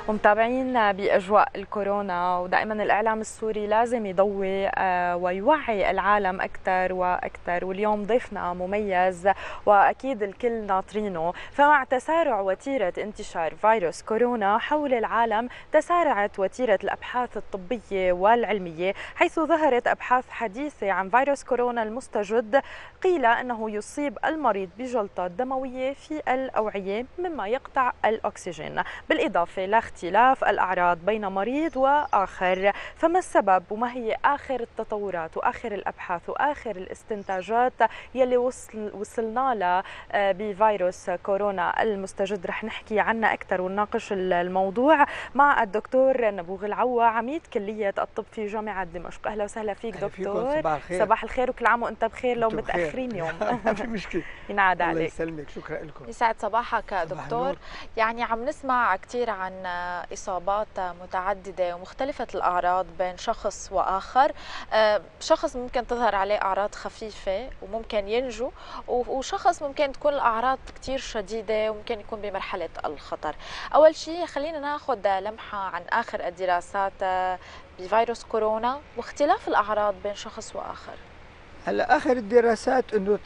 ومتابعين بأجواء الكورونا، ودائما الإعلام السوري لازم يضوي ويوعي العالم أكثر وأكثر، واليوم ضيفنا مميز وأكيد الكل ناطرينه. فمع تسارع وتيرة انتشار فيروس كورونا حول العالم تسارعت وتيرة الأبحاث الطبية والعلمية، حيث ظهرت أبحاث حديثة عن فيروس كورونا المستجد قيل أنه يصيب المريض بجلطات دموية في الأوعية مما يقطع الأكسجين، بالإضافة لاختلاف الأعراض بين مريض وآخر. فما السبب وما هي آخر التطورات وآخر الأبحاث وآخر الاستنتاجات يلي وصلنا لها بفيروس كورونا المستجد؟ رح نحكي عنها أكثر ونناقش الموضوع مع الدكتور نبوغ العوا، عميد كلية الطب في جامعة دمشق. أهلا وسهلا فيك دكتور. صباح الخير. صباح الخير وكل عام وأنت بخير، لو متأخرين يوم. ما في مشكلة. ينعاد عليك. الله يسلمك، شكرا لكم. يسعد صباحك دكتور. يعني عم نسمع كثير عن إصابات متعددة ومختلفة الأعراض بين شخص وآخر. شخص ممكن تظهر عليه أعراض خفيفة وممكن ينجو، وشخص ممكن تكون الأعراض كثير شديدة وممكن يكون بمرحلة الخطر. أول شيء خلينا ناخذ لمحة عن آخر الدراسات بفيروس كورونا واختلاف الأعراض بين شخص وآخر. هلا آخر الدراسات إنه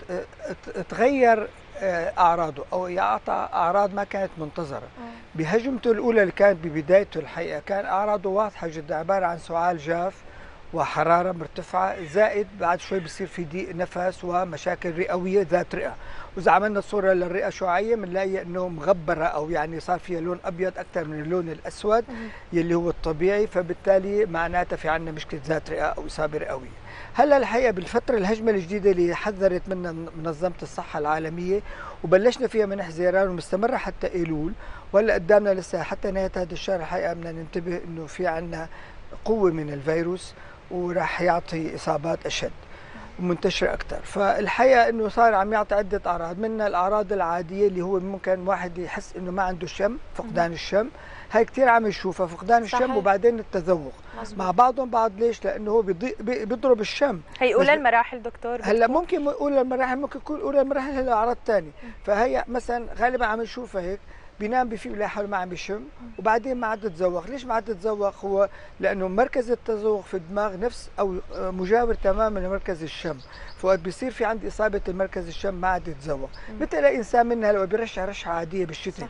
تغير أعراضه أو يعطى أعراض ما كانت منتظرة. بهجمته الأولى اللي كانت ببدايته الحقيقة كان أعراضه واضحة جدا، عبارة عن سعال جاف وحرارة مرتفعة، زائد بعد شوي بصير في ضيق نفس ومشاكل رئوية ذات رئة. وإذا عملنا صورة للرئة شعاعية بنلاقي إنه مغبرة أو يعني صار فيها لون أبيض أكثر من اللون الأسود يلي هو الطبيعي، فبالتالي معناتها في عندنا مشكلة ذات رئة أو إصابة رئوية. هلا الحقيقة بالفترة الهجمة الجديدة اللي حذرت منها منظمة الصحة العالمية وبلشنا فيها من حزيران ومستمرة حتى أيلول، وهلا قدامنا لسه حتى نهاية هذا الشهر الحقيقة بدنا ننتبه إنه في عندنا قوة من الفيروس وراح يعطي إصابات أشد ومنتشرة أكثر. فالحقيقة إنه صار عم يعطي عدة أعراض، منها الأعراض العادية اللي هو ممكن واحد يحس إنه ما عنده شم، فقدان الشم، هاي كثير عم يشوفها، فقدان الشم وبعدين التذوق مع بعضهم بعض. ليش؟ لأنه هو بيضرب الشم. هي أولى المراحل دكتور. هلا ممكن أولى المراحل، ممكن يكون أولى المراحل هلا أعراض ثانية. فهي مثلا غالبا عم نشوفها هيك، بينام بفيه بيلاقي حاله ما عم يشم وبعدين ما عاد تتذوق. ليش ما عاد تتذوق؟ هو لانه مركز التذوق في الدماغ نفس او مجاور تماما لمركز الشم، فوقت بيصير في عندي اصابه المركز الشم ما عاد يتذوق. مثل اي انسان منا لو بيرشح رشحه عاديه بالشتاء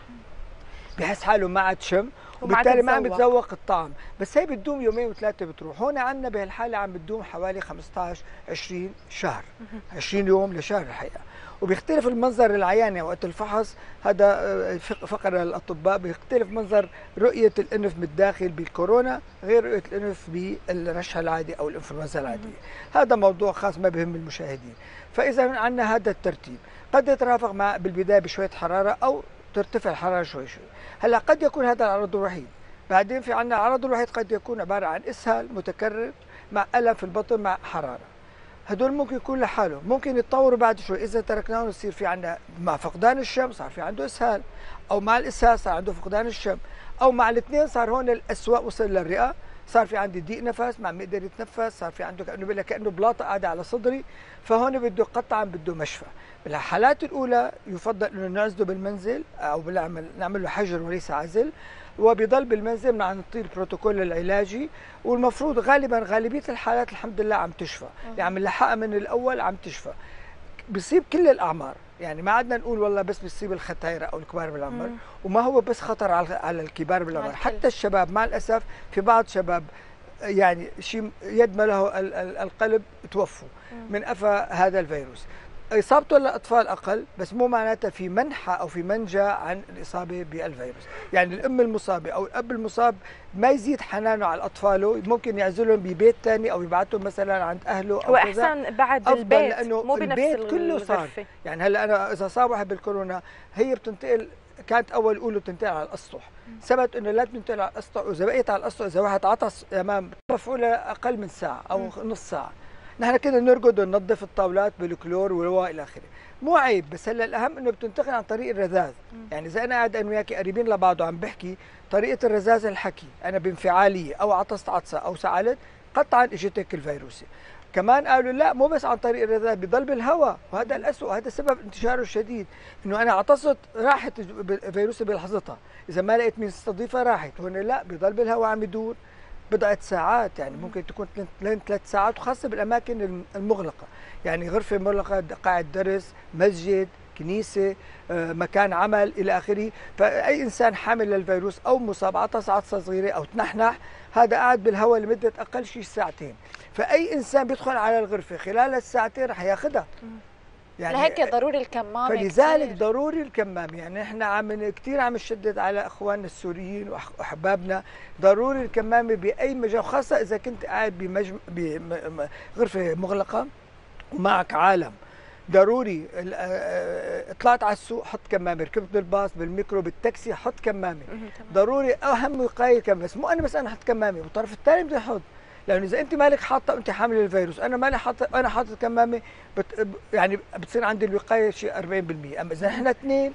بحس حاله ما عاد شم وبالتالي ما عم يتذوق الطعم، بس هي بتدوم يومين وثلاثه بتروح. هون عندنا بهالحاله عم بتدوم حوالي 15 20 شهر، 20 يوم لشهر الحقيقه. وبيختلف المنظر العياني وقت الفحص، هذا فقره للاطباء، بيختلف منظر رؤيه الانف من الداخل بالكورونا غير رؤيه الانف بالرشح العادي او الانفلونزا العاديه. هذا موضوع خاص ما بهم المشاهدين. فاذا عندنا هذا الترتيب، قد يترافق مع بالبدايه بشويه حراره او ترتفع الحراره شوي شوي. هلا قد يكون هذا العرض الوحيد، بعدين في عندنا العرض الوحيد قد يكون عباره عن اسهال متكرر مع الم في البطن مع حراره. هدول ممكن يكون لحاله، ممكن يتطوروا بعد شوي اذا تركناهم يصير في عندنا مع فقدان الشم صار في عنده اسهال، او مع الاسهال صار عنده فقدان الشم، او مع الاثنين صار هون الاسوء وصل للرئه، صار في عندي ضيق نفس ما عم يقدر يتنفس، صار في عنده كانه بلاطه قاعده على صدري، فهون بده قطعا بده مشفى. بالحالات الاولى يفضل انه نعزله بالمنزل او نعمل له حجر وليس عزل، وبيضل بالمنزل مع نعطيه البروتوكول العلاجي. والمفروض غالبيه الحالات الحمد لله عم تشفى، يعني عم نلحقها من الاول عم تشفى. بيصيب كل الاعمار، يعني ما عدنا نقول والله بس بيصيب الختايره او الكبار بالعمر، وما هو بس خطر على الكبار بالعمر، حتى الشباب مع الاسف في بعض شباب يعني شيء يد ما له القلب توفوا من أفى هذا الفيروس. إصابته للأطفال أقل، بس مو معناتها في منحى أو في منجى عن الإصابة بالفيروس. يعني الأم المصابة أو الأب المصاب ما يزيد حنانه على أطفاله، ممكن يعزلهم ببيت ثاني أو يبعثهم مثلا عند أهله أو وأحسن بعد البيت، لأنه مو بنفس البيت كله صار. يعني هلا أنا إذا صاب واحد بالكورونا هي بتنتقل، كانت اول اولى بتنتقل على الاسطح، ثبت انه لا تنتقل على الاسطح، واذا بقيت على الاسطح اذا واحد عطس امام مفعوله اقل من ساعه او نص ساعه. نحن كده نرقد وننظف الطاولات بالكلور والى اخره، مو عيب، بس هلا الاهم انه بتنتقل عن طريق الرذاذ. يعني اذا انا قاعد انا وياكي قريبين لبعض وعم بحكي، طريقه الرذاذ الحكي، انا بانفعاليه او عطست عطسه او سعلت قطعا اجتك الفيروسي. كمان قالوا لا مو بس عن طريق الرذاذ، بضل بالهواء، وهذا الأسوأ، هذا سبب انتشاره الشديد. انه انا عطست راحت فيروسي بلحظتها، اذا ما لقيت مين استضيفها راحت. هون لا، بضل بالهواء عم يدور بضعة ساعات، يعني ممكن تكون لين 3 ساعات، وخاصة بالأماكن المغلقة، يعني غرفة مغلقة، قاعة درس، مسجد، كنيسة، مكان عمل إلى آخره. فأي إنسان حامل للفيروس أو مصاب عطس صغيرة أو تنحنح، هذا قاعد بالهواء لمدة أقل شيء ساعتين، فأي إنسان بيدخل على الغرفة خلال الساعتين رح ياخذها. يعني لهيك ضروري الكمامة، فلذلك كتير. ضروري الكمامة، يعني احنا كثير عم نشدد على اخواننا السوريين واحبابنا، ضروري الكمامة باي مجال، خاصة اذا كنت قاعد بغرفة مغلقة ومعك عالم. ضروري طلعت على السوق حط كمامة، ركبت بالباص بالميكرو بالتاكسي حط كمامة. ضروري اهم وقاية الكمامة، بس مو انا بس انا حط كمامة والطرف الثاني بده يحط، لانه اذا انت مالك حاطه وانت حامل الفيروس، انا مالي حاطه، انا حاطط كمامه، يعني بتصير عندي الوقايه شيء 40%، اما اذا احنا 2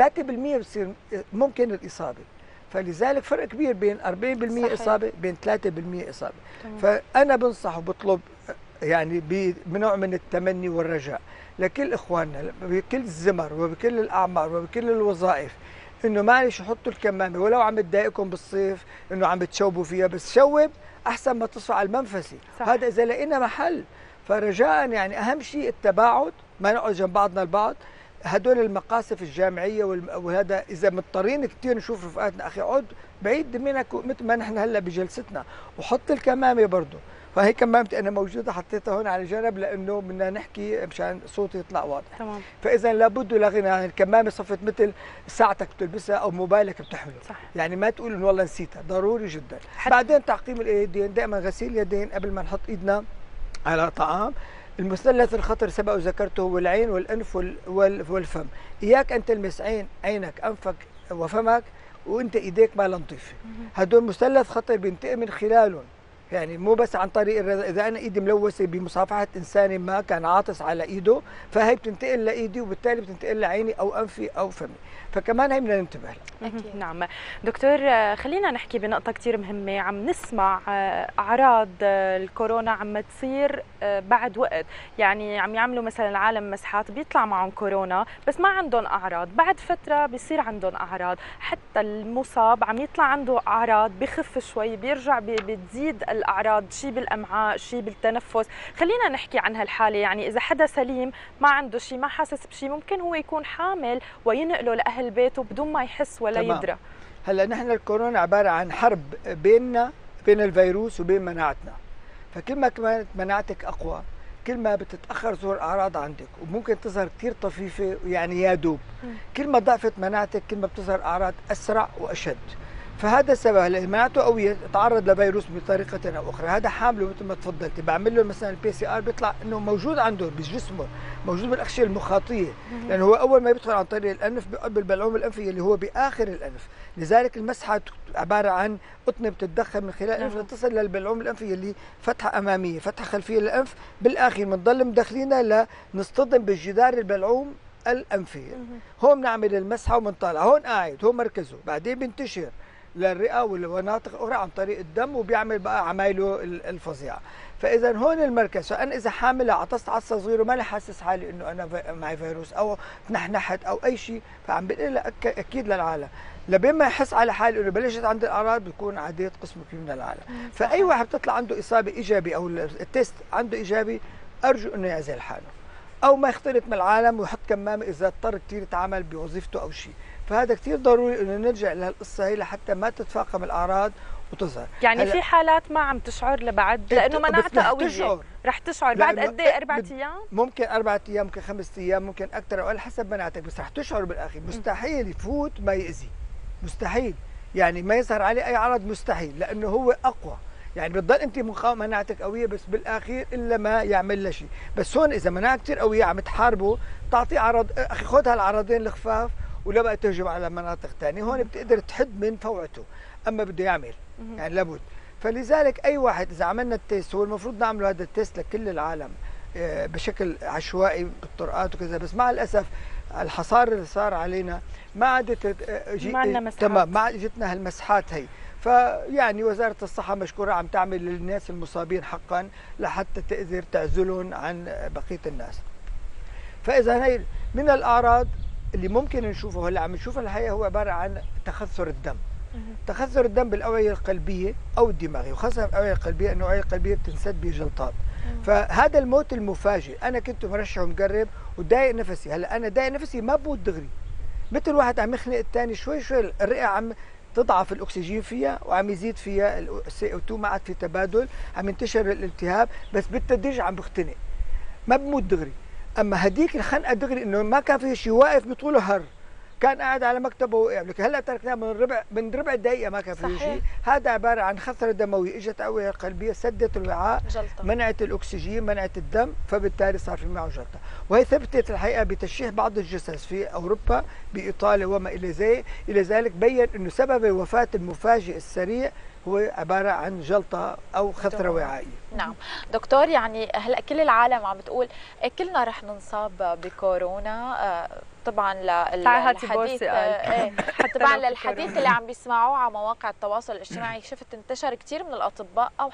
3% بتصير ممكن الاصابه. فلذلك فرق كبير بين 40% صحيح. اصابه بين 3% اصابه. فانا بنصح وبطلب يعني بنوع من التمني والرجاء لكل اخواننا بكل الزمر وبكل الاعمار وبكل الوظائف، انه معلش حطوا الكمامه، ولو عم تضايقكم بالصيف انه عم بتشوبوا فيها، بس شوب احسن ما تصفى على المنفسي. صح. هذا اذا لقينا محل. فرجاء يعني اهم شيء التباعد، ما نقعد جنب بعضنا البعض. هدول المقاصف الجامعيه وهذا اذا مضطرين كثير نشوف رفقاتنا، اخي اقعد بعيد منك مثل ما نحن هلا بجلستنا، وحط الكمامه برضه. فهي كمامتي انا موجوده حطيتها هون على جنب لانه بدنا نحكي مشان صوتي يطلع واضح. تمام. فاذا لابد لا غنى عن الكمامه، صفت مثل ساعتك بتلبسها او موبايلك بتحمله. صح. يعني ما تقول انه والله نسيتها، ضروري جدا. بعدين تعقيم الايدين، دائما غسيل اليدين قبل ما نحط ايدنا على طعام. المثلث الخطر سبق وذكرته هو العين والانف والفم. اياك ان تلمس عينك انفك وفمك وانت ايديك ما نظيفه. هدول مثلث خطر بينتقل من خلالهم، يعني مو بس عن طريق اذا انا ايدي ملوثه بمصافحه انسان ما كان عاطس على ايده، فهي بتنتقل لايدي وبالتالي بتنتقل لعيني او انفي او فمي، فكمان هي بدنا ننتبه لها. أكيد. نعم دكتور، خلينا نحكي بنقطه كثير مهمه. عم نسمع اعراض الكورونا عم تصير بعد وقت، يعني عم يعملوا مثلا العالم مسحات بيطلع معهم كورونا بس ما عندهم اعراض، بعد فتره بيصير عندهم اعراض، حتى المصاب عم يطلع عنده اعراض بخف شوي بيرجع بتزيد الاعراض، شيء بالامعاء شيء بالتنفس. خلينا نحكي عن هالحاله، يعني اذا حدا سليم ما عنده شيء ما حاسس بشيء، ممكن هو يكون حامل وينقله لاهل بيته بدون ما يحس ولا تمام. يدرى. هلا نحن الكورونا عباره عن حرب بيننا بين الفيروس وبين مناعتنا، فكل ما كانت مناعتك اقوى كل ما بتتاخر ظهور اعراض عندك، وممكن تظهر كثير طفيفه يعني يا دوب. كل ما ضعفت مناعتك كل ما بتظهر اعراض اسرع واشد. فهذا السبب. هلا مناعته قويه تعرض لفيروس بطريقه او اخرى، هذا حامله مثل ما تفضلتي، بعمل له مثلا البي سي ار بيطلع انه موجود عنده بجسمه، موجود بالاغشيه المخاطيه، لانه هو اول ما بيدخل عن طريق الانف بالبلعوم الانفي اللي هو باخر الانف. لذلك المسحه عباره عن قطنه بتتدخل من خلال الانف لتصل للبلعوم الانفي اللي فتحه اماميه فتحه خلفيه للانف، بالاخير بنضل مدخلينها لنصطدم بالجدار البلعوم الانفي. هون بنعمل المسحه وبنطلع، هون قاعد هون مركزه، بعدين بينتشر للرئه والمناطق الاخرى عن طريق الدم وبيعمل بقى عمايله الفظيعه. فاذا هون المركز. فانا اذا حامله عطست عطسه صغيره ما لي حاسس حالي انه انا معي فيروس او تنحنحت او اي شيء، فعم بنقول اكيد للعالم لبين ما يحس على حاله انه بلشت عند الاعراض بيكون عديت قسم كبير من العالم. فاي واحد بتطلع عنده اصابه ايجابي او التيست عنده ايجابي، ارجو انه يعزل حاله او ما يختلط من العالم ويحط كمامه اذا اضطر كثير يتعامل بوظيفته او شيء. فهذا كثير ضروري انه نرجع لهالقصه هي لحتى ما تتفاقم الاعراض وتظهر. يعني في حالات ما عم تشعر لبعد لانه مناعتها قويه، رح تشعر بعد قد ايه؟ 4 ايام؟ ممكن 4 ايام، ممكن 5 ايام، ممكن اكثر او اقل حسب مناعتك، بس رح تشعر بالاخير. مستحيل يفوت ما يأذي، مستحيل يعني ما يظهر عليه اي عرض، مستحيل، لانه هو اقوى. يعني بتضل انت مناعتك قويه بس بالاخير الا ما يعمل له شيء. بس هون اذا مناعه كثير قويه عم تحاربه تعطيه عرض، اخي خذ هالعرضين الخفاف ولا بقى تهجم على مناطق ثانيه، هون بتقدر تحد من فوعته، اما بده يعمل يعني لابد. فلذلك اي واحد اذا عملنا التيست، هو المفروض نعمله هذا التيست لكل العالم بشكل عشوائي بالطرقات وكذا، بس مع الاسف الحصار اللي صار علينا ما عادت ما عندنا مسحات، تمام ما جتنا هالمسحات هي. فيعني وزاره الصحه مشكوره عم تعمل للناس المصابين حقا لحتى تقدر تعزلهم عن بقيه الناس. فاذا هي من الاعراض اللي ممكن نشوفه هلا عم نشوفها الحقيقه هو عباره عن تخثر الدم. تخثر الدم بالاوعيه القلبيه او الدماغيه، وخاصه الاوعيه القلبيه انه الاوعيه القلبيه بتنسد بجلطات. فهذا الموت المفاجئ، انا كنت مرشح ومقرب وضايق نفسي، هلا انا ضايق نفسي ما بموت دغري. مثل واحد عم يخنق الثاني شوي شوي الرئه عم تضعف الاكسجين فيها وعم يزيد فيها السي او 2، ما عاد في تبادل، عم ينتشر الالتهاب، بس بالتدريج عم بختنق. ما بموت دغري. اما هديك الخنقه دغري انه ما كان في شيء، واقف بطوله هر، كان قاعد على مكتبه ووقع، لك هلا تركناه من ربع دقيقه ما كان في شيء. هذا عباره عن خثره دمويه، اجت اوعيه قلبيه سدت الوعاء، منعت الاكسجين، منعت الدم، فبالتالي صار في معه جلطه. وهي ثبتت الحقيقه بتشريح بعض الجثث في اوروبا بايطاليا وما الى ذلك بين انه سبب الوفاه المفاجئ السريع هو عباره عن جلطه او خثره وعائيه. نعم دكتور، يعني هلا كل العالم عم بتقول كلنا رح ننصاب بكورونا، طبعا للحديث طبعا للحديث اللي عم بيسمعوه على مواقع التواصل الاجتماعي، شفت انتشر كثير من الاطباء او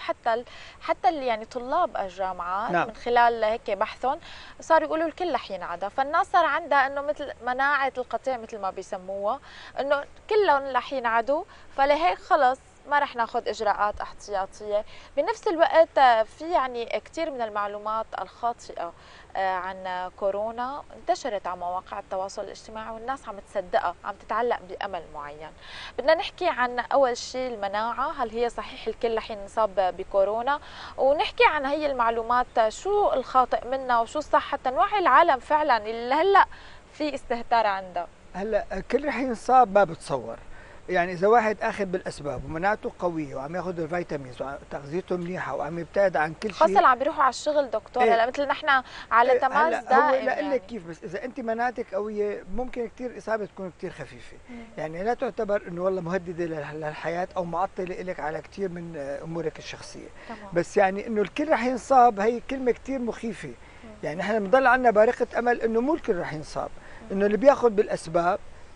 حتى يعني طلاب الجامعات نعم. من خلال هيك بحثهم صاروا يقولوا الكل رح ينعدى، فالناس صار عندها انه مثل مناعه القطيع مثل ما بيسموها، انه كلهم رح ينعدوا، فلهيك خلص ما رح ناخذ اجراءات احتياطيه. بنفس الوقت في يعني كثير من المعلومات الخاطئه عن كورونا انتشرت على مواقع التواصل الاجتماعي والناس عم تصدقها، عم تتعلق بامل معين. بدنا نحكي عن اول شيء المناعه، هل هي صحيح الكل رح ينصاب بكورونا، ونحكي عن هي المعلومات شو الخاطئ منها وشو الصح حتى نوعي العالم فعلا اللي هلا في استهتار عندها. هلا الكل رح ينصاب ما بتصور، يعني اذا واحد اخذ بالاسباب ومناعته قويه وعم ياخذ الفيتامينز وتغذيته منيحه وعم يبتعد عن كل شيء، خاصه اللي عم بيروحوا على الشغل دكتور، هلا مثل نحن على تماس دائم. هو لا لك كيف، بس اذا انت مناعتك قويه ممكن كثير اصابه تكون كثير خفيفه، يعني لا تعتبر انه والله مهدده للحياه او معطله لك على كثير من امورك الشخصيه. طبعا. بس يعني انه الكل رح ينصاب هي كلمه كثير مخيفه، يعني احنا بنضل عندنا بارقه امل انه مو الكل رح ينصاب، انه اللي بياخذ بالاسباب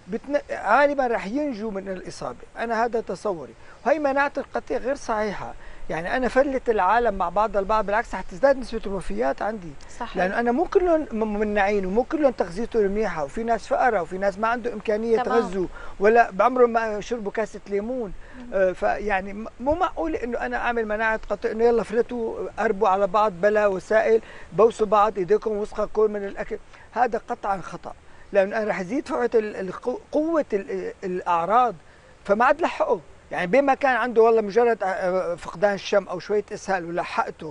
غالبا رح ينجو من الإصابة. أنا هذا تصوري، وهي مناعة القطيع غير صحيحة، يعني أنا فلت العالم مع بعض البعض، بالعكس حتزداد نسبة الوفيات عندي. صحيح. لأنه أنا مو كلهم ممنعين ومو كلهم تغذيتهم منيحة، وفي ناس فقراء وفي ناس ما عنده إمكانية يتغذوا ولا بعمرهم ما شربوا كاسة ليمون. فيعني مو معقول إنه أنا أعمل مناعة قطيع إنه يلا فلتوا قربوا على بعض بلا وسائل، بوسوا بعض إيديكم وسخة كل من الأكل، هذا قطعا خطأ. لأنه أنا رح يزيد قوة الأعراض، فما عاد لحقه، يعني بين ما كان عنده والله مجرد فقدان الشم أو شوية إسهال ولحقته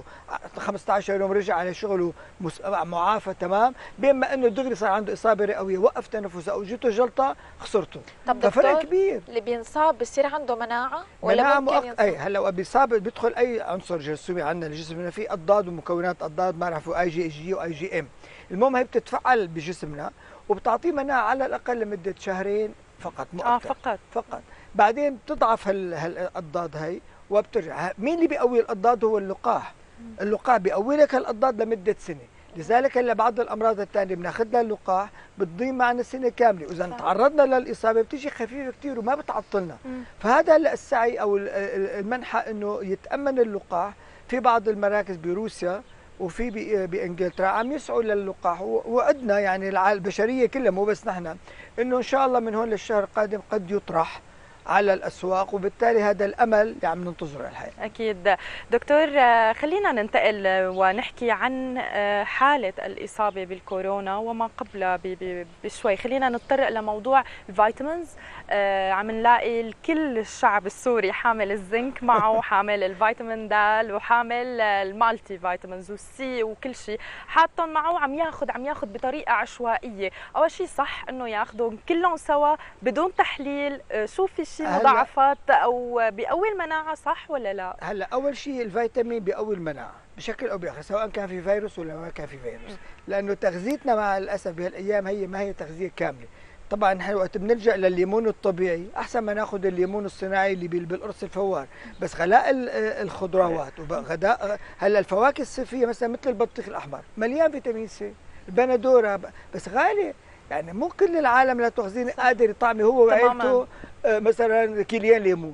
15 يوم رجع على شغله معافى تمام، بين ما إنه دغري صار عنده إصابة رئوية وقف تنفسه أو جته جلطة خسرته. طب ففرق كبير. اللي بينصاب بصير عنده مناعة ولا ممكن ينصاب؟ أي هلا بيصاب بيدخل أي عنصر جرثومي عندنا الجسم، في أضداد ومكونات أضداد ما بعرفوا IgG و IgM، المهم هي بتتفعل بجسمنا وبتعطيه مناعة على الأقل لمدة شهرين فقط، مؤقت. فقط بعدين بتضعف هالأضداد هي وبترجع. مين اللي بيقوي الأضداد؟ هو اللقاح. اللقاح بيقوي لك هالأضداد لمدة سنة، لذلك هلا بعض الأمراض الثانية بناخذ لها اللقاح بتضيم معنا سنة كاملة، وإذا تعرضنا للإصابة بتيجي خفيفة كثير وما بتعطلنا. فهذا هلا السعي أو المنحى إنه يتأمن اللقاح في بعض المراكز بروسيا وفي بانجلترا عم يسعوا للقاح، وعدنا يعني البشريه كلها مو بس نحن انه ان شاء الله من هون للشهر القادم قد يطرح على الاسواق، وبالتالي هذا الامل اللي عم ننتظره الحقيقه. اكيد دكتور، خلينا ننتقل ونحكي عن حاله الاصابه بالكورونا وما قبل بشوي. خلينا نتطرق لموضوع الفيتامينز. عم نلاقي كل الشعب السوري حامل الزنك معه، حامل الفيتامين د وحامل المالتي فيتامينز والسي وكل شيء حاطهم معه، عم ياخذ بطريقه عشوائيه. اول شيء صح انه ياخذهم كلهم سوا بدون تحليل؟ شو في شيء مضاعفات او بيقوي المناعه صح ولا لا؟ هلا اول شيء الفيتامين بيقوي المناعه بشكل او باخر، سواء كان في فيروس ولا ما كان في فيروس، لانه تغذيتنا مع الاسف بهالايام هي ما هي تغذيه كامله. طبعا نحن وقت بنلجا للليمون الطبيعي احسن ما ناخذ الليمون الصناعي اللي بالقرص الفوار، بس غلاء الخضروات وغداء هلا الفواكه الصيفيه مثلا مثل البطيخ الاحمر مليان فيتامين سي، البندوره بس غالي، يعني مو كل العالم لا تخزين قادر يطعمي هو وعيلته مثلا كيليان ليمون.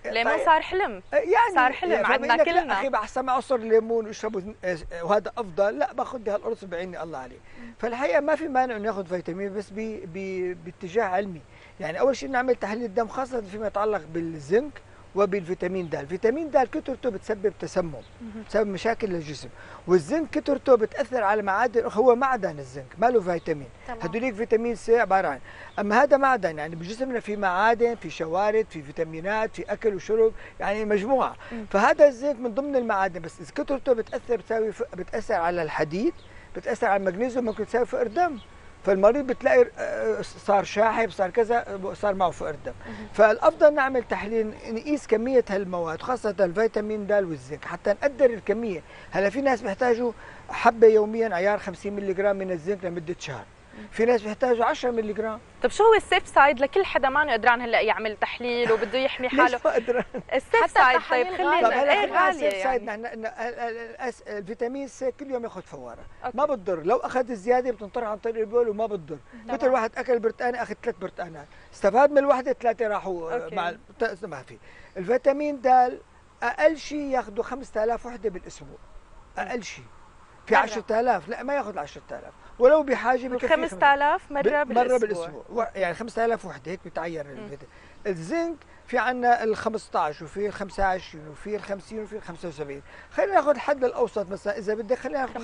الليمون صار حلم، يعني صار حلم عندنا كلنا. اخي بحسن عصر ليمون واشربوا وهذا افضل، لا باخذ بهالقرص بعيني الله عليه. فالحقيقه ما في مانع انه ياخذ فيتامين، بس باتجاه علمي. يعني اول شيء نعمل تحليل الدم خاصه فيما يتعلق بالزنك وبالفيتامين د. الفيتامين د كثرته بتسبب تسمم، بتسبب مشاكل للجسم، والزنك كثرته بتاثر على معادن، هو معدن الزنك ما له فيتامين. هدوليك فيتامين سي عباره عن، اما هذا معدن، يعني بجسمنا في معادن، في شوارد، في فيتامينات، في اكل وشرب، يعني مجموعه. فهذا الزنك من ضمن المعادن، بس اذا كثرته بتاثر على الحديد، بتاثر على المغنيسيوم، ممكن تساوي فقر دم. فالمريض بتلاقي صار شاحب، صار كذا، صار معه فقر دم. فالافضل نعمل تحليل نقيس كميه هالمواد، خاصه الفيتامين د والزنك، حتى نقدر الكميه. هلا في ناس بيحتاجوا حبه يوميا عيار 50 ملغ من الزنك لمده شهر، في ناس بيحتاجوا 10 ملغ. طب شو هو السيف سايد لكل حدا ما قدران هلا يعمل تحليل وبده يحمي حاله؟ ليش ما قدران؟ السيف سايد طيب خلينا ايه غاليه السيف سايد يعني. الفيتامين سي كل يوم ياخذ فواره، ما بتضر. لو اخذ زياده بتنطرح عن طريق البول وما بتضر. مثل واحد اكل برتقانه اخذ 3 برتقانات، استفاد من الوحده 3 راحوا مع ما في. الفيتامين د اقل شيء ياخذوا 5000 وحده بالاسبوع، اقل شيء. في 10000 لا ما ياخذ 10000 ولو بحاجه بكفي 5000 مره بالاسبوع. يعني 5000 وحده هيك بتعين. الزنك في عندنا ال 15 وفي ال 25 وفي ال 50 وفي ال 75. خلينا ناخذ الحد الاوسط مثلا اذا بدك، خلينا ناخذ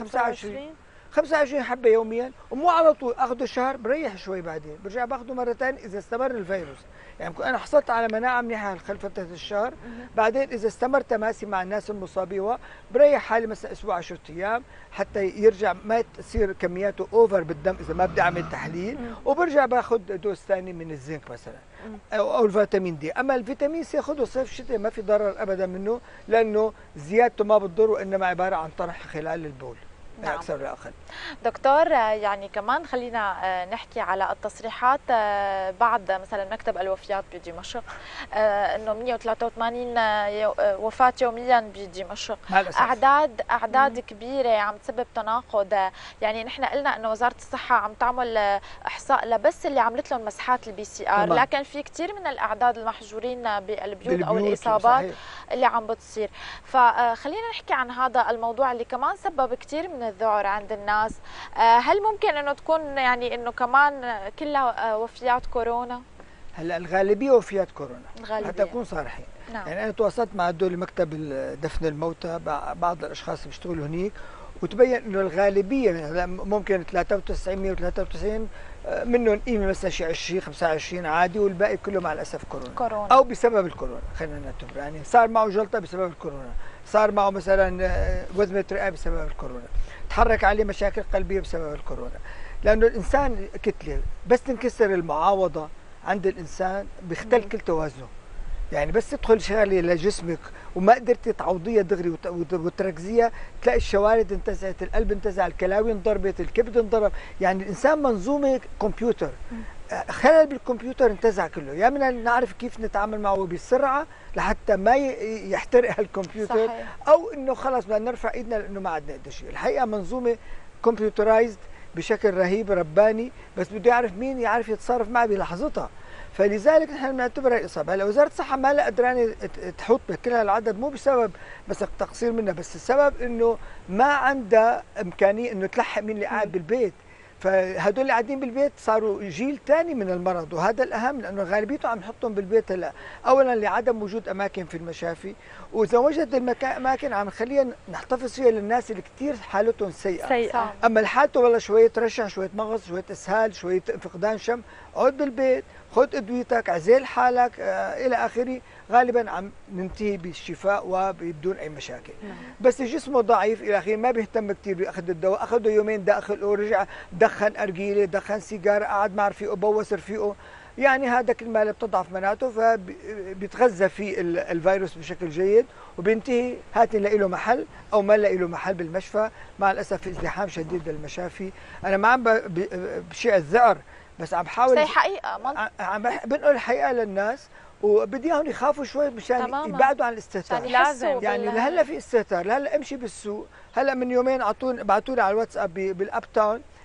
25 حبه يوميا، ومو على طول اخذه شهر بريح شوي، بعدين برجع باخذه مره ثانيه اذا استمر الفيروس. يعني انا حصلت على مناعه منيحه خلال فتره الشهر، بعدين اذا استمر تماسي مع الناس المصابين بريح حالي مثلا اسبوع 10 ايام حتى يرجع ما تصير كمياته اوفر بالدم اذا ما بدي اعمل تحليل، وبرجع باخذ دوز ثاني من الزنك مثلا او الفيتامين دي. اما الفيتامين سي خذه صيف شتاء ما في ضرر ابدا منه، لانه زيادته ما بتضر، وانما عباره عن طرح خلال البول. نعم. أكثر لا أقل. دكتور يعني كمان خلينا نحكي على التصريحات بعد مثلا مكتب الوفيات بدمشق انه 183 وفاة يوميا بدمشق، اعداد كبيره عم تسبب تناقض. يعني نحن قلنا انه وزاره الصحه عم تعمل احصاء لبس اللي عملت لهم مسحات البي سي ار، لكن في كثير من الاعداد المحجورين بالبيوت او الاصابات صحيح. اللي عم بتصير. فخلينا نحكي عن هذا الموضوع اللي كمان سبب كثير من الذعر عند الناس. هل ممكن انه تكون يعني انه كمان كلها وفيات كورونا؟ هلا الغالبيه وفيات كورونا حتى نكون صارحين. نعم. يعني انا تواصلت مع هدول مكتب دفن الموتى، بعض الاشخاص اللي بيشتغلوا هنيك، وتبين انه الغالبيه ممكن 93 193 منهم قيمه مثلا شيء 20 25 عادي، والباقي كله مع الاسف كورونا او بسبب الكورونا. خلينا نعتبر يعني صار معه جلطه بسبب الكورونا، صار معه مثلا وزمه رئه بسبب الكورونا، تحرك عليه مشاكل قلبيه بسبب الكورونا. لانه الانسان كتله، بس تنكسر المعاوضه عند الانسان بيختل كل توازنه. يعني بس تدخل شغله لجسمك وما قدرتي تعوضيها دغري وتركزيها، تلاقي الشوارد انتزعت، القلب انتزع، الكلاوي انضربت، الكبد انضرب. يعني الانسان منظومه كمبيوتر، خلل بالكمبيوتر انتزع كله. يا بدنا نعرف كيف نتعامل معه بسرعه لحتى ما يحترق هالكمبيوتر، صحيح. او انه خلص بدنا نرفع ايدنا لانه ما عندنا قد شيء. الحقيقه منظومه كمبيوترايزد بشكل رهيب رباني، بس بده يعرف مين يعرف يتصرف معه بلحظتها. فلذلك نحن بنعتبرها اصابه. هلا وزاره الصحه ما لها قدرانه تحط بكل هالعدد، مو بسبب بس تقصير منها، بس السبب انه ما عندها امكانيه انه تلحق مين اللي قاعد بالبيت. فهدول اللي قاعدين بالبيت صاروا جيل ثاني من المرض، وهذا الاهم، لانه غالبيته عم نحطهم بالبيت. هلا اولا لعدم وجود اماكن في المشافي، واذا وجد اماكن عم نخليها نحتفظ فيها للناس اللي كثير حالتهم سيئه. اما حالته والله شويه ترشح، شويه مغص، شويه اسهال، شويه فقدان شم، اقعد بالبيت، خذ ادويتك، عزل حالك الى اخره، غالبا عم ننتهي بالشفاء وبدون اي مشاكل. بس جسمه ضعيف الى اخره، ما بيهتم كثير باخذ الدواء، اخذه يومين داخل ورجع دخن ارجيله، دخن سيجاره، قعد مع رفيقه، بوس رفيقه، يعني هذا كل ما بتضعف مناعته، فبيتغذى فيه الفيروس بشكل جيد، وبينتهي هات نلاقي له محل او ما نلاقي له محل بالمشفى. مع الاسف في ازدحام شديد بالمشافي. انا ما عم بشيع الذعر، بس عم بحاول، هي حقيقه عم بنقل الحقيقه للناس، وبدي اياهم يخافوا شوي مشان يبعدوا عن الاستهتار. لازم يعني لهلا في استهتار، لهلا امشي بالسوق. هلا من يومين بعثوا لي على الواتساب بالاب تاون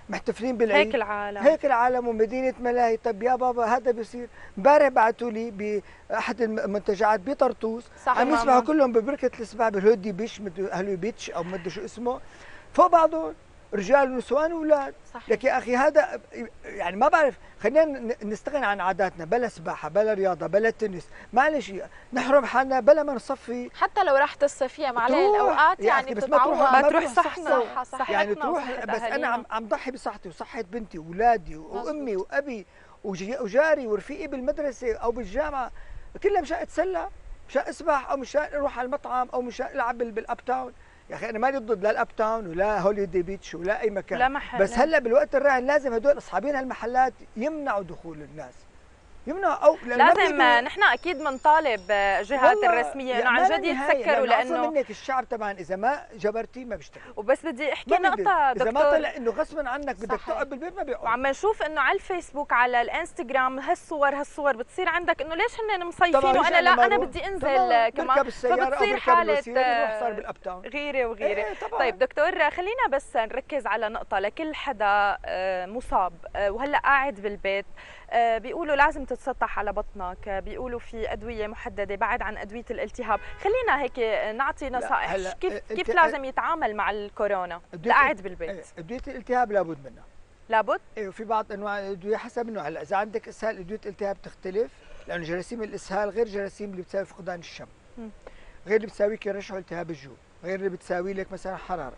محتفلين بالعيد، هيك العالم، هيك العالم ومدينه ملاهي. طب يا بابا هذا بيصير. امبارح بعثوا لي باحد المنتجعات بطرطوس عم يسبحوا كلهم ببركه السباحه بالهودي بيش اهلو بيتش او مدري شو اسمه فوق بعضهم، رجال ونسوان واولاد. لك يا اخي هذا يعني ما بعرف، خلينا نستغني عن عاداتنا، بلا سباحه بلا رياضه بلا تنس، معلش نحرم حالنا بلا ما نصفي. حتى لو رحت الصيفيه مع عليه الاوقات يعني بس بتتعوض، ما تروح صحنا يعني تروح. بس انا عم ضحي بصحتي وصحه بنتي واولادي وامي وابي وجاري ورفيقي بالمدرسه او بالجامعه، كلها مشان اتسلى، مشان اسبح او مشان اروح على المطعم او مشان العب بالاب تاون. يا اخي انا مالي ضد لا الاب تاون ولا هوليدي بيتش ولا اي مكان، لا محل. بس هلا بالوقت الراهن لازم هدول اصحابين هالمحلات يمنعوا دخول الناس، يمنعوا او لازم نحن اكيد بنطالب الجهات الرسميه انه عن جد يتسكروا، لانه منك الشعب طبعا اذا ما جبرتيه ما بيشتغل. وبس بدي احكي نقطه دكتور، اذا ما طلع انه غصبا عنك بدك تقعد بالبيت ما بيقعد. وعم نشوف انه على الفيسبوك على الانستغرام هالصور بتصير عندك انه ليش هن مصيفين وانا لا انا بدي انزل كمان، فبتصير حاله صار بالاب تاون غيره وغيره. طيب دكتور خلينا بس نركز على نقطه لكل حدا مصاب وهلا قاعد بالبيت، بيقولوا لازم تتسطح على بطنك، بيقولوا في ادويه محدده بعد عن ادويه الالتهاب، خلينا هيك نعطي نصائح كيف لازم يتعامل مع الكورونا قاعد بالبيت. ادويه الالتهاب لابد منها، لابد. ايوه في بعض انواع الادويه حسب انه هلا اذا عندك اسهال ادويه الالتهاب تختلف، لانه جراثيم الاسهال غير جراثيم اللي بتساوي فقدان الشم، غير اللي بتساويك يرشح التهاب الجوع، غير اللي بتساوي لك مثلا حراره.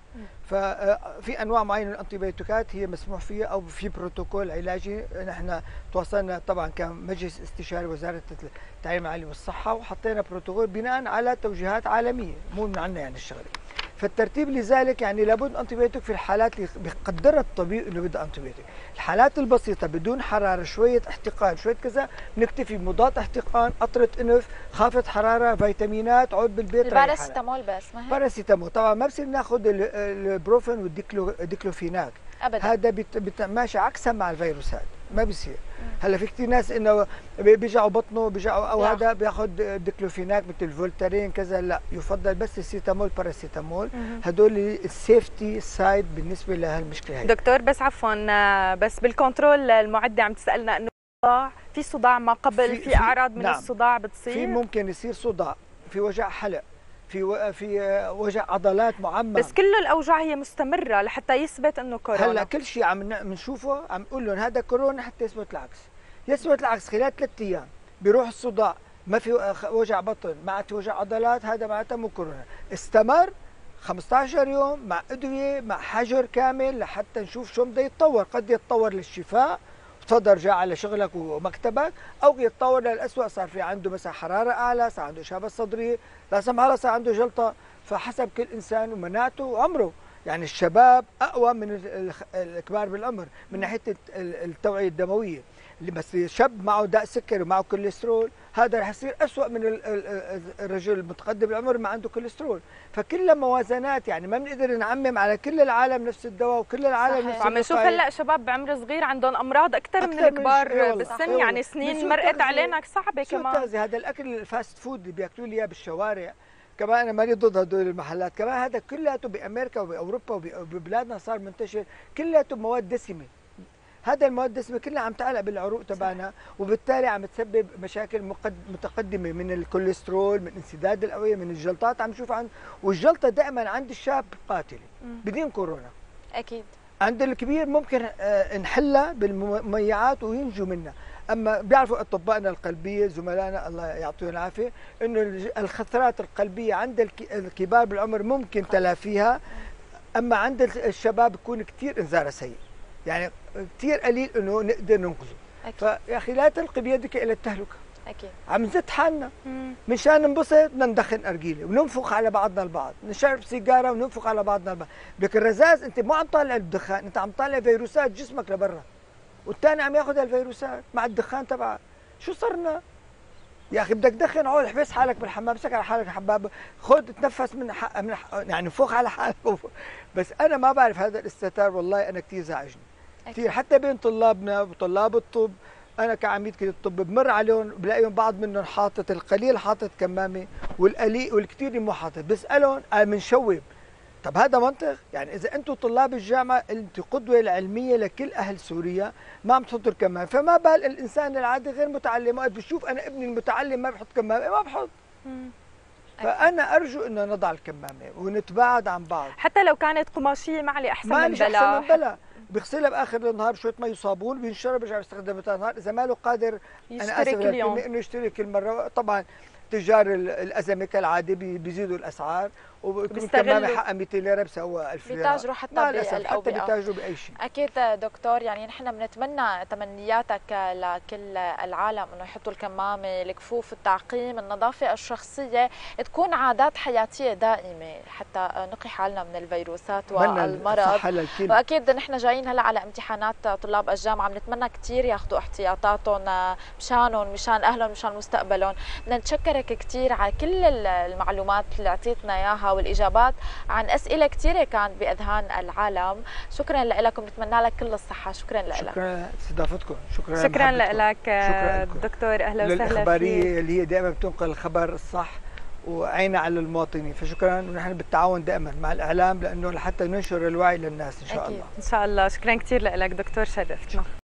ففي انواع معينه من الانتيبيوتيكات هي مسموح فيها او في بروتوكول علاجي. نحن تواصلنا طبعا كمجلس استشاري وزاره التعليم العالي والصحه وحطينا بروتوكول بناء على توجيهات عالميه مو من عندنا يعني الشغله. فالترتيب لذلك يعني لابد انتيبيوتيك في الحالات اللي بيقدرها الطبيب انه بده انتيبيوتيك. الحالات البسيطه بدون حراره شويه احتقان شويه كذا بنكتفي بمضاد احتقان، قطره انف، خافض حراره، فيتامينات، عود بالبيت. الباراسيتامول بس ما هي؟ باراسيتامول طبعا ما بصير ناخذ البروفين والديكلوفيناك، أبداً. هذا ماشي عكسا مع الفيروسات ما بصير. هلا في كثير ناس انه بيجعوا بطنه بيجعوا او هذا بياخذ ديكلوفيناك مثل فولتارين كذا، لا يفضل بس السيتامول باراسيتامول، هدول السيفتي سايد بالنسبه لهالمشكله هي. دكتور بس عفوا، بس بالكنترول المعده عم تسالنا انه في صداع ما قبل، في اعراض من الصداع بتصير؟ في ممكن يصير صداع، في وجع حلق، في وجع عضلات معمم، بس كل الاوجاع هي مستمره لحتى يثبت انه كورونا. هلا كل شيء عم نشوفه عم نقول لهم هذا كورونا حتى يثبت العكس. يثبت العكس خلال 3 ايام بيروح الصداع، ما في وجع بطن، ما في وجع عضلات، هذا معناته مو كورونا. استمر 15 يوم مع ادويه مع حجر كامل لحتى نشوف شو بده يتطور، قد يتطور للشفاء تفضل رجع على شغلك ومكتبك، او يتطور للاسوء صار في عنده مثلا حراره اعلى، صار عنده اشابه صدريه، لا سمح الله صار عنده جلطه. فحسب كل انسان ومناعته وعمره، يعني الشباب اقوى من الكبار بالعمر من ناحيه التوعيه الدمويه. اللي بس شاب معه داء سكري ومعه كوليسترول هذا رح يصير اسوء من الرجل المتقدم بالعمر ما عنده كوليسترول. فكلها موازنات، يعني ما بنقدر نعمم على كل العالم نفس الدواء وكل العالم نفس عم نشوف هلا شباب بعمر صغير عندهم امراض اكثر من الكبار بالسن، يعني سنين مرقت علينا صعبه كمان. هذا الاكل الفاست فود اللي بياكلوا لي اياه بالشوارع كمان، انا ماني ضد هدول المحلات، كمان هذا كلياته بامريكا وباوروبا وببلادنا صار منتشر، كلياته مواد دسمه. هذا المواد الدسمه كلها عم تعلق بالعروق تبعنا، وبالتالي عم تسبب مشاكل متقدمه من الكوليسترول، من انسداد الاوعيه، من الجلطات عم نشوف والجلطه دائما عند الشاب قاتله بدين كورونا. اكيد. عند الكبير ممكن نحلها بالمميعات وينجوا منها، اما بيعرفوا اطبائنا القلبيه زملائنا الله يعطيهم العافيه انه الخثرات القلبيه عند الكبار بالعمر ممكن تلافيها، اما عند الشباب بيكون كثير انذارها سيء، يعني كثير قليل انه نقدر ننقذه. فيا اخي لا تلقي بيدك الى التهلكه. اكيد. عم نزت حالنا مشان ننبسط بدنا ندخن ارجيله وننفخ على بعضنا البعض، نشرب سيجاره وننفخ على بعضنا البعض، لك الرذاذ انت مو عم طالع الدخان، انت عم طالع فيروسات جسمك لبرا، والثاني عم ياخذ الفيروسات مع الدخان تبعه. شو صرنا؟ يا اخي بدك تدخن عود احبس حالك بالحمام، امسك على حالك حباب، خذ تنفس يعني نفخ على حالك بس انا ما بعرف هذا الاستهتار والله انا كثير زعجني كثير، حتى بين طلابنا وطلاب الطب. انا كعميد كليه الطب بمر عليهم بلاقيهم بعض منهم حاطط القليل حاطط كمامه والقليل والكثير مو حاطط، بسالهم قال بنشوب طب هذا منطق؟ يعني اذا انتم طلاب الجامعه انتم قدوه العلميه لكل اهل سوريا، ما عم تحطوا الكمامه، فما بال الانسان العادي غير متعلم وقت بشوف انا ابني المتعلم ما بحط كمامه ما بحط. فانا ارجو انه نضع الكمامه ونتباعد عن بعض. حتى لو كانت قماشيه معلي احسن من بلا. احسن من بلا. بغسلها باخر النهار بشويه مي وصابون، بينشرب برجع بيستخدمها ثاني نهار، اذا ما له قادر انا اسف اليوم انه يشتري كل مره. طبعا تجار الازمه كالعاده بيزيدوا الاسعار وبكون الكمامه حقها 200 ليره بسوى 1000 ليره، بيتاجروا حتى بالاوبئه، حتى بيتاجروا باي شيء. اكيد دكتور، يعني نحن بنتمنى تمنياتك لكل العالم انه يحطوا الكمامه، الكفوف، التعقيم، النظافه الشخصيه تكون عادات حياتيه دائمه حتى نقي حالنا من الفيروسات والمرض. واكيد نحن جايين هلا على امتحانات طلاب الجامعه، بنتمنى كثير ياخذوا احتياطاتهم مشانهم، مشان اهلهم، مشان مستقبلهم. بدنا نتشكرك كثير على كل المعلومات اللي اعطيتنا اياها والاجابات عن اسئله كثيره كانت باذهان العالم. شكرا لك ونتمنى لك كل الصحه. شكرا لك. شكرا لاستضافتكم. شكرا لك دكتور. اهلا وسهلا فيك. الاخباريه اللي هي دائما بتنقل الخبر الصح وعينها على المواطنين، فشكرا. ونحن بالتعاون دائما مع الاعلام لانه لحتى ننشر الوعي للناس ان شاء الله. ان شاء الله. شكرا كثير لك دكتور، شرفتنا.